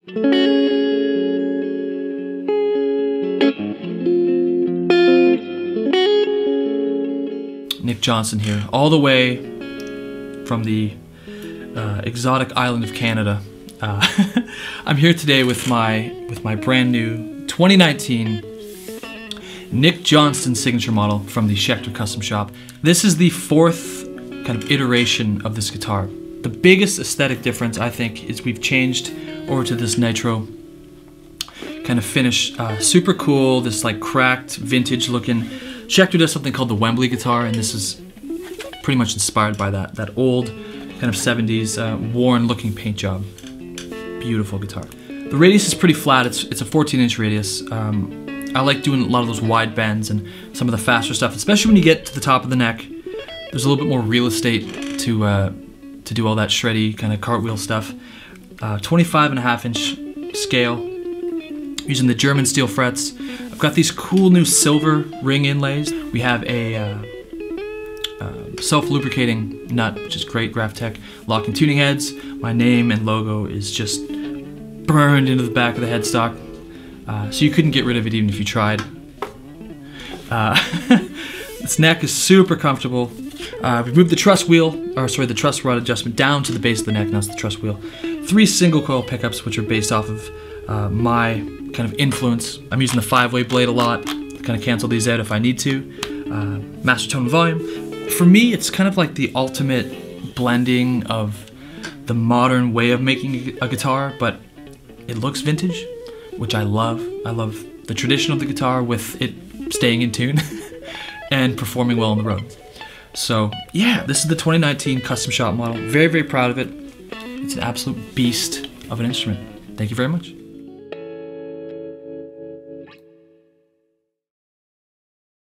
Nick Johnston here, all the way from the exotic island of Canada. I'm here today with my brand new 2019 Nick Johnston signature model from the Schecter custom shop. This is the fourth kind of iteration of this guitar. The biggest aesthetic difference, I think, is we've changed over to this Nitro kind of finish. Super cool, this like cracked, vintage looking. Schecter does something called the Wembley guitar, and this is pretty much inspired by that old kind of 70s worn looking paint job. Beautiful guitar. The radius is pretty flat. It's a 14-inch radius. I like doing a lot of those wide bends and some of the faster stuff, especially when you get to the top of the neck. There's a little bit more real estate to do all that shreddy kind of cartwheel stuff. 25.5-inch scale, using the German steel frets. I've got these cool new silver ring inlays. We have a self-lubricating nut, which is great, Graphtec. Locking tuning heads. My name and logo is just burned into the back of the headstock, so you couldn't get rid of it even if you tried. This neck is super comfortable. We've moved the truss rod adjustment down to the base of the neck. Now it's the truss wheel. 3 single coil pickups, which are based off of my kind of influence. I'm using the 5-way blade a lot to kind of cancel these out if I need to. Master tone and volume. For me, it's kind of like the ultimate blending of the modern way of making a guitar, but it looks vintage, which I love. I love the tradition of the guitar with it staying in tune and performing well on the road. So yeah, this is the 2019 custom shop model. Very, very proud of it. It's an absolute beast of an instrument. Thank you very much.